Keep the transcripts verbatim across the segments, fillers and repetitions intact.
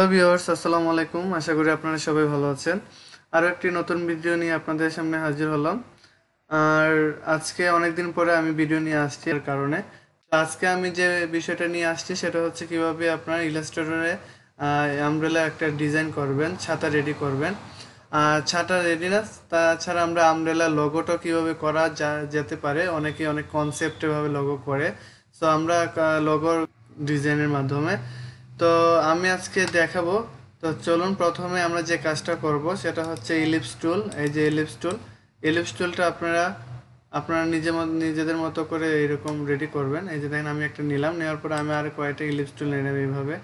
Hello viewers, আসসালামু আলাইকুম। আশা করি আপনারা সবাই ভালো আছেন। আরও একটি নতুন ভিডিও নিয়ে আপনাদের সামনে হাজির হলাম। আর আজকে অনেকদিন পরে আমি ভিডিও নিয়ে আসছি এর কারণে আজকে আমি যে বিষয়টা নিয়ে আসছি সেটা হচ্ছে কিভাবে আপনারা ইলাস্ট্রেটরে আমব্রেলা একটা ডিজাইন করবেন, ছাতা রেডি করবেন। আর ছাতা রেডি না, তাছাড়া আমরা আমব্রেলা লোগোটা কিভাবে করা যা যেতে পারে, অনেকে অনেক কনসেপ্টে ভাবে লোগো করে। সো আমরা লোগোর ডিজাইনের মাধ্যমে তো আমি আজকে দেখাবো। তো চলুন, প্রথমে আমরা যে কাজটা করব সেটা হচ্ছে ইলিপস টুল। এই যে ইলিপস টুল, ইলিপস টুলটা আপনারা আপনারা নিজে নিজেদের মতো করে এরকম রেডি করবেন। এই যে দেখেন আমি একটা নিলাম, নেওয়ার পরে আমি আর কয়েকটা ইলিপস টুল নিয়ে নেব এইভাবে।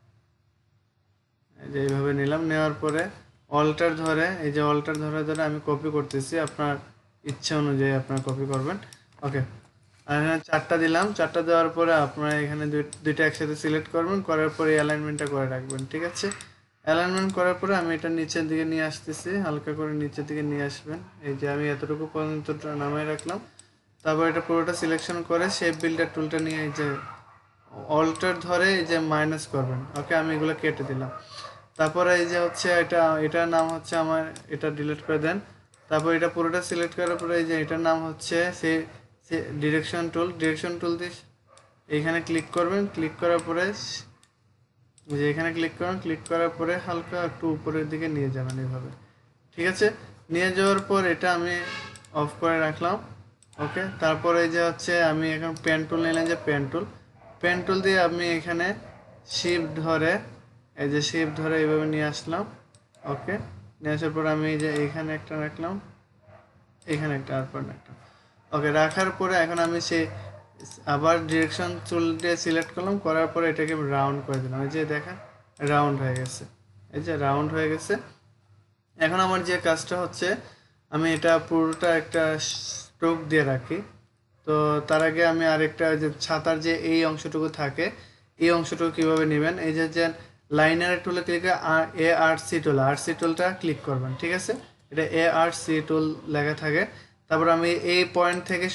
এই যে এইভাবে নিলাম, নেওয়ার পরে অল্টার ধরে এই যে অল্টার ধরে ধরে আমি কপি করতেছি, আপনার ইচ্ছা অনুযায়ী আপনারা কপি করবেন। ওকে, আর এখানে চারটা দিলাম। চারটা দেওয়ার পরে আপনারা এখানে দুইটা একসাথে সিলেক্ট করবেন, করার পরে অ্যালাইনমেন্টটা করে রাখবেন। ঠিক আছে, অ্যালাইনমেন্ট করার পরে আমি এটা নিচের দিকে নিয়ে আসতেছি, হালকা করে নিচের দিকে নিয়ে আসবেন। এই যে আমি এতটুকু পর্যন্ত নামায় রাখলাম। তারপর এটা পুরোটা সিলেকশন করে শেপ বিল্ডার টুলটা নিয়ে এই যে অল্টার ধরে এই যে মাইনাস করবেন। ওকে, আমি এগুলো কেটে দিলাম। তারপরে এই যে হচ্ছে এটা এটার নাম হচ্ছে আমার, এটা ডিলিট করে দেন। তারপর এটা পুরোটা সিলেক্ট করার পরে এই যে এটার নাম হচ্ছে সে ডিরেকশন টুল। ডিরেকশন টুল দিয়ে এইখানে ক্লিক করবেন, ক্লিক করার পরে যে এখানে ক্লিক করবেন, ক্লিক করার পরে হালকা একটু উপরের দিকে নিয়ে যাবেন এইভাবে। ঠিক আছে, নিয়ে যাওয়ার পর এটা আমি অফ করে রাখলাম। ওকে, তারপরে এই যে হচ্ছে আমি এখন পেন টুল নিলাম, যে পেন টুল পেন টুল দিয়ে আমি এখানে শিফট ধরে এই যে শিফট ধরে এইভাবে নিয়ে আসলাম। ওকে, নিয়ে আসার পর আমি এই যে এখানে একটা রাখলাম, এখানে একটা, আর পর একটা। ওকে, রাখার পরে এখন আমি সেই আবার ডিরেকশন টুল দিয়ে সিলেক্ট করলাম, করার পরে এটাকে রাউন্ড করে দিলাম। এই যে দেখেন রাউন্ড হয়ে গেছে, এই যে রাউন্ড হয়ে গেছে। এখন আমার যে কাজটা হচ্ছে আমি এটা পুরোটা একটা স্ট্রোক দিয়ে রাখি। তো তার আগে আমি আরেকটা যে ছাতার যে এই অংশটুকু থাকে, এই অংশটুকু কিভাবে নেবেন, এই যে যে লাইনার টুলে ক্লিক করে এ R C tool R C টুলটা ক্লিক করবেন। ঠিক আছে, এটা এ আর সি টুল লেখা থাকে। তারপর আমি এই পয়েন্ট থেকে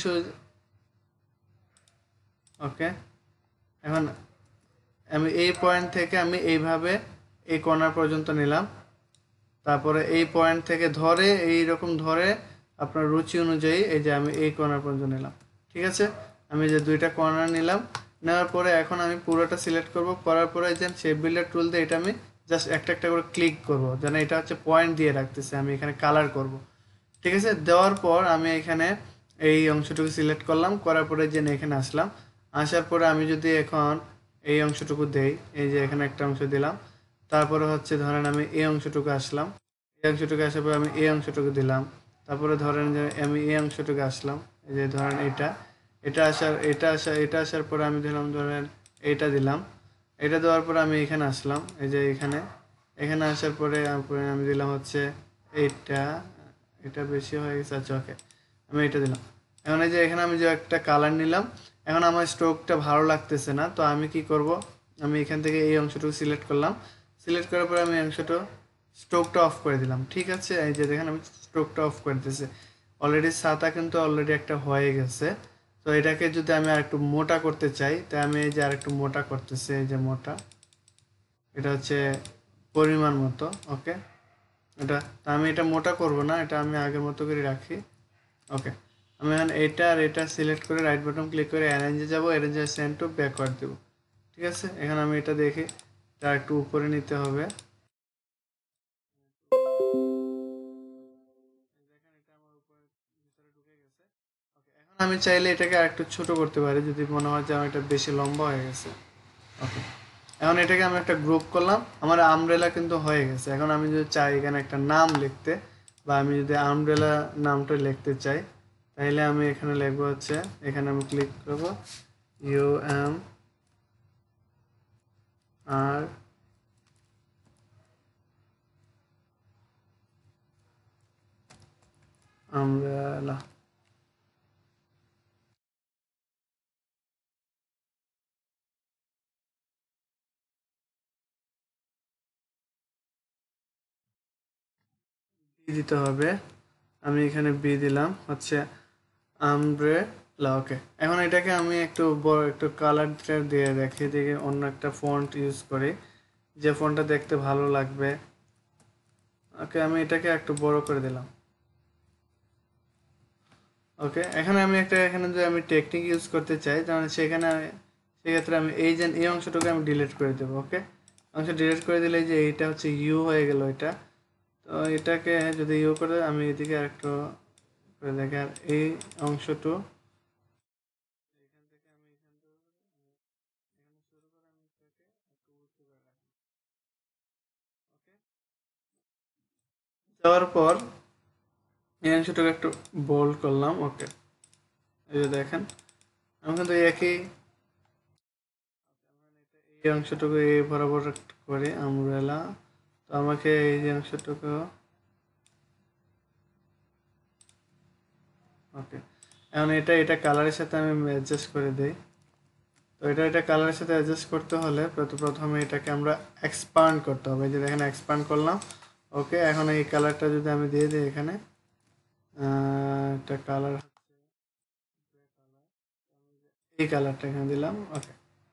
ওকে, এখন আমি এই পয়েন্ট থেকে আমি এইভাবে এই কর্নার পর্যন্ত নিলাম। তারপরে এই পয়েন্ট থেকে ধরে এই রকম ধরে আপনার রুচি অনুযায়ী এই যে আমি এই কর্নার পর্যন্ত নিলাম। ঠিক আছে, আমি যে দুইটা কর্নার নিলাম, নেওয়ার পরে এখন আমি পুরোটা সিলেক্ট করব। করার পরে যেন শেপ বিল্ডার টুল দিয়ে এটা আমি জাস্ট একটা একটা করে ক্লিক করব, যেন এটা হচ্ছে পয়েন্ট দিয়ে রাখতেছে, আমি এখানে কালার করব। ঠিক আছে, দেওয়ার পর আমি এখানে এই অংশটুকু সিলেক্ট করলাম, করার পরে যেন এখানে আসলাম। আসার পরে আমি যদি এখন এই অংশটুকু দেই, এই যে এখানে একটা অংশ দিলাম। তারপরে হচ্ছে ধরেন আমি এই অংশটুকু আসলাম, এই অংশটুকু আসার পরে আমি এই অংশটুকু দিলাম। তারপরে ধরেন যে আমি এই অংশটুকু আসলাম, এই যে ধরেন এটা এটা আসার এটা আসা এটা আসার পরে আমি দিলাম ধরেন এইটা দিলাম। এটা দেওয়ার পরে আমি এখানে আসলাম, এই যে এখানে এখানে আসার পরে আমি দিলাম হচ্ছে এইটা, এটা বেশি হয়ে গেছে। আচ্ছা, ওকে, আমি এটা দিলাম। এখন এই যে এখানে আমি যে একটা কালার নিলাম, এখন আমার স্ট্রোকটা ভালো লাগতেছে না, তো আমি কি করব, আমি এখান থেকে এই অংশটুকু সিলেক্ট করলাম। সিলেক্ট করার পরে আমি অংশটা স্ট্রোকটা অফ করে দিলাম। ঠিক আছে, এই যে দেখেন আমি স্ট্রোকটা অফ করে দিতেছি। অলরেডি ছাতা কিন্তু অলরেডি একটা হয়ে গেছে। তো এটাকে যদি আমি আর একটু মোটা করতে চাই, তাই আমি এই যে আর একটু মোটা করতেছি, এই যে মোটা, এটা হচ্ছে পরিমাণ মতো। ওকে, এটা তা আমি এটা মোটা করব না, এটা আমি আগের মতো করে রাখি। ওকে, আমি এখন এটা আর এটা সিলেক্ট করে রাইট বাটন ক্লিক করে অ্যারেঞ্জে যাব, অ্যারেঞ্জে সেন্ড টু ব্যাকওয়ার্ড দেব। ঠিক আছে, এখন আমি এটা দেখি, এটা একটু উপরে নিতে হবে। এখন আমি চাইলে এটাকে আরেকটু ছোট করতে পারি যদি মনে হয় যে আমার এটা বেশি লম্বা হয়ে গেছে। ওকে, এখন এটাকে আমি একটা গ্রুপ করলাম, আমার আমব্রেলা কিন্তু হয়ে গেছে। এখন আমি যদি চাই এখানে একটা নাম লিখতে, বা আমি যদি আমব্রেলা নামটা লিখতে চাই, তাহলে আমি এখানে লিখবো হচ্ছে, এখানে আমি ক্লিক করব ইউ এম আর আমব্রেলা। দিতে হবে, আমি এখানে বি দিলাম হচ্ছে আমব্রেলা। ওকে, এখন এটাকে আমি একটু বড় একটু কালার দিয়ে রেখে দিয়ে অন্য একটা ফন্ট ইউজ করি, যে ফন্টটা দেখতে ভালো লাগবে। ওকে, আমি এটাকে একটু বড় করে দিলাম। ওকে, এখানে আমি একটা এখানে যদি আমি টেকনিক ইউজ করতে চাই তাহলে সেখানে আমি সেক্ষেত্রে আমি এই যে এই অংশটুকু আমি ডিলিট করে দেবো। ওকে, অংশ ডিলিট করে দিলে যে এইটা হচ্ছে ইউ হয়ে গেল এটা। তো এটাকে যদি ইউ করে আমি এদিকে আরেকটু করে দেখি, আর এই অংশটু যাওয়ার পর এই অংশটুকু একটু বোল্ড করলাম। ওকে, এই যে দেখেন আমি কিন্তু একই এই অংশটুকু এই বরাবর করে আমব্রেলা। তো আমাকে এই যে অংশটুকু ওকে, এখন এটা এটা কালারের সাথে আমি অ্যাডজাস্ট করে দেই। তো এটা এটা কালারের সাথে অ্যাডজাস্ট করতে হলে প্রথমে এটাকে আমরা এক্সপান্ড করতে হবে। এই যে দেখেন এক্সপান্ড করলাম। ওকে, এখন এই কালারটা যদি আমি দিয়ে দিই এখানে, একটা কালার এই কালারটা এখানে দিলাম। ওকে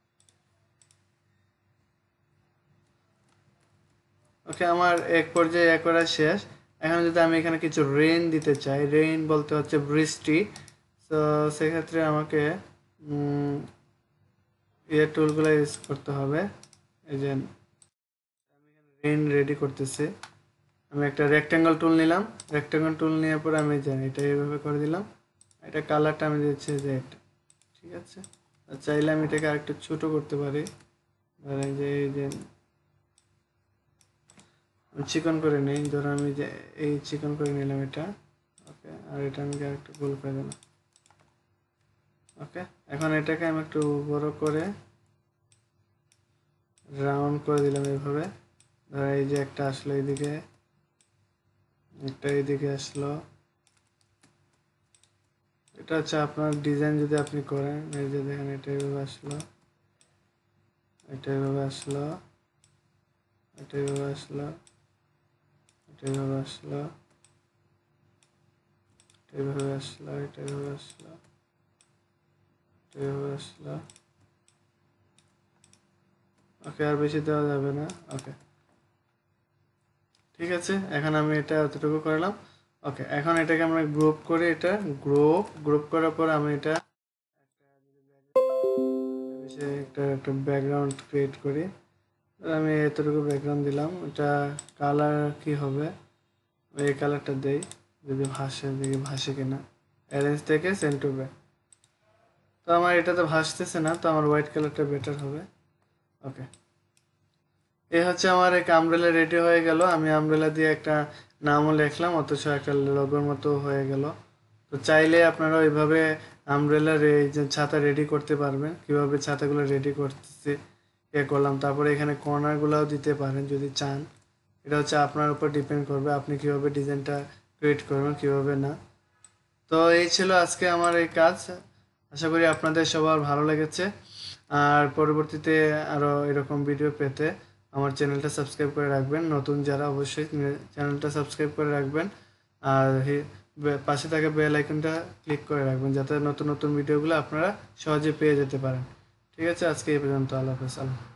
ওকে আমার এক পর্যায়ে এক করা শেষ। এখন যদি আমি এখানে কিছু রেইন দিতে চাই, রেইন বলতে হচ্ছে বৃষ্টি। তো সেক্ষেত্রে আমাকে এই টুলগুলো ইউজ করতে হবে। এই যে রেইন রেডি করতেছে, আমি একটা রেক্ট্যাঙ্গল টুল নিলাম। রেক্ট্যাঙ্গল টুল নেওয়ার পরে আমি জানি এটা এইভাবে করে দিলাম। এটা কালারটা আমি দিচ্ছি রেড। ঠিক আছে, চাইলে আমি এটাকে আরেকটু ছোটো করতে পারি। ধরেন যে এই যে চিকন করে নিই, ধরো আমি যে এই চিকন করে নিলাম এটা। ওকে, আর এটা আমি আরেকটু গোল করে দিলাম। ওকে, এখন এটাকে আমি একটু বড় করে রাউন্ড করে দিলাম এইভাবে। ধরো এই যে একটা আসলো এইদিকে, একটা এইদিকে আসলো। এটা হচ্ছে আপনার ডিজাইন যদি আপনি করেন। এই যে দেখেন এটা এইভাবে আসলো, এটা এইভাবে আসলো, এটা এইভাবে আসলো, এটা এইভাবে আসলো, এটা এইভাবে আসলো, এটা এইভাবে আসলো, এটা এইভাবে আসলো। ওকে, আর বেশি দেওয়া যাবে না। ওকে ঠিক আছে, এখন আমি এটা এতটুকু করলাম। ওকে, এখন এটাকে আমরা গ্রুপ করে, এটা গ্রুপ গ্রুপ করার পর আমি এটা একটা একটা ব্যাকগ্রাউন্ড ক্রিয়েট করি। আমি এতটুকু ব্যাকগ্রাউন্ড দিলাম। এটা কালার কি হবে, এই কালারটা দেই, যদি ভাসে দেখি ভাসে কিনা। অ্যারেঞ্জ থেকে সেন্ড টু ব্যাক। তো আমার এটা তো ভাসতেছে না, তো আমার হোয়াইট কালারটা বেটার হবে। ওকে, এই হচ্ছে আমার এক আমব্রেলা রেডি হয়ে গেল। আমি আমব্রেলা দিয়ে একটা নামও লিখলাম, অথচ একটা লোগোর মতো হয়ে গেল। তো চাইলে আপনারা ওইভাবে আমব্রেলার এই যে ছাতা রেডি করতে পারবেন। কিভাবে ছাতাগুলো রেডি করতেছি এ করলাম, তারপরে এখানে কর্নারগুলোও দিতে পারেন যদি চান। এটা হচ্ছে আপনার উপর ডিপেন্ড করবে আপনি কিভাবে ডিজাইনটা ক্রিয়েট করবেন, কিভাবে না। তো এই ছিল আজকে আমার এই কাজ। আশা করি আপনাদের সবার ভালো লেগেছে। আর পরবর্তীতে আরও এরকম ভিডিও পেতে আমার চ্যানেলটা সাবস্ক্রাইব করে রাখবেন। নতুন যারা অবশ্যই চ্যানেলটা সাবস্ক্রাইব করে রাখবেন। আর পাশে থাকা বেল আইকনটা ক্লিক করে রাখবেন যাতে নতুন নতুন ভিডিওগুলো আপনারা সহজে পেয়ে যেতে পারেন। ঠিক আছে, আজকে এই পর্যন্ত। আল্লাহ হাফেজ।